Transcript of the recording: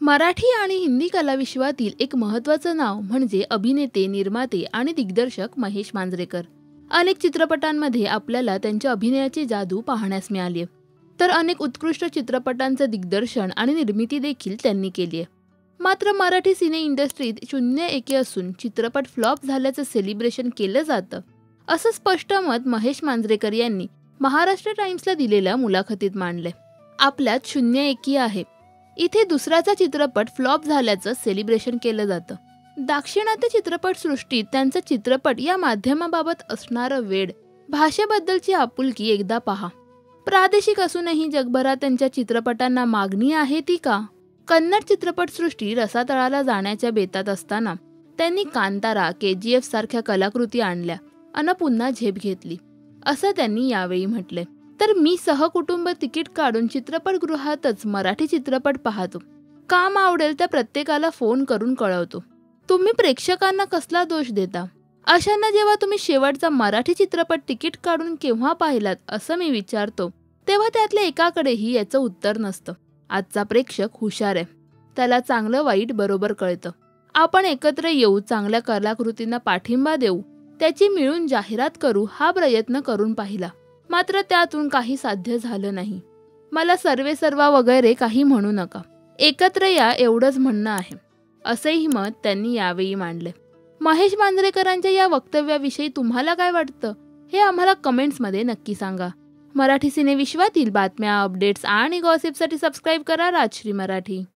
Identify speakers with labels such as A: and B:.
A: मराठी आणि हिंदी कलाविश्वातील एक महत्त्वाचं नाव म्हणजे अभिनेते, निर्माते आणि दिग्दर्शक महेश मांजरेकर. अनेक चित्रपटांमध्ये आपल्याला त्यांच्या अभिनयाची जादू पाहण्यास मिळाली आहे. तर अनेक उत्कृष्ट चित्रपटांचं दिग्दर्शन आणि निर्मिती देखील त्यांनी केली आहे. मात्र मराठी सिने इंडस्ट्रीत 0-1 असून चित्रपट फ्लॉप झाल्याचं सेलिब्रेशन केलं जातं, असं स्पष्ट मत महेश मांजरेकर यांनी महाराष्ट्र टाइम्सला दिलेल्या मुलाखतीत मांडलंय. आपल्यात 0-1 आहे. इथे दुसऱ्याचा चित्रपट फ्लॉप झाल्याचं सेलिब्रेशन केलं जातं. दाक्षिणात्य चित्रपटसृष्टीत त्यांचा चित्रपट या माध्यमाबाबत असणारं वेड, भाषेबद्दलची आपुलकी एकदा पहा. प्रादेशिक असूनही जगभरात त्यांच्या चित्रपटांना मागणी आहे ती का? कन्नड चित्रपटसृष्टी रसातळाला जाण्याच्या बेतात असताना त्यांनी कांतारा, KGF सारख्या कलाकृती आणल्या अन पुन्हा झेप घेतली, असं त्यांनी यावेळी म्हटलंय. तर मी सहकुटुंब तिकीट काढून चित्रपटगृहातच मराठी चित्रपट पाहतो. काम आवडेल त्या प्रत्येकाला फोन करून कळवतो. तुम्ही प्रेक्षकांना कसला दोष देता? अशांना जेव्हा तुम्ही शेवटचा मराठी चित्रपट तिकीट काढून केव्हा पाहिलात असं मी विचारतो, तेव्हा त्यातल्या एकाकडेही याचं उत्तर नसतं. आजचा प्रेक्षक हुशार आहे. त्याला चांगलं वाईट बरोबर कळतं. आपण एकत्र येऊ, चांगल्या कलाकृतींना पाठिंबा देऊ, त्याची मिळून जाहिरात करू हा प्रयत्न करून पाहिला. मात्र त्यातून काही साध्य झालं नाही. मला सर्वेसर्वा वगैरे काही म्हणू नका. एकत्र या एवढंच म्हणणं आहे, असंही मत त्यांनी यावेळी मांडले. महेश मांजरेकरांच्या या वक्तव्याविषयी तुम्हाला काय वाटतं हे आम्हाला कमेंट्समध्ये नक्की सांगा. मराठी सिनेविश्वातील बातम्या, अपडेट्स आणि गॉसिपसाठी सबस्क्राईब करा राजश्री मराठी.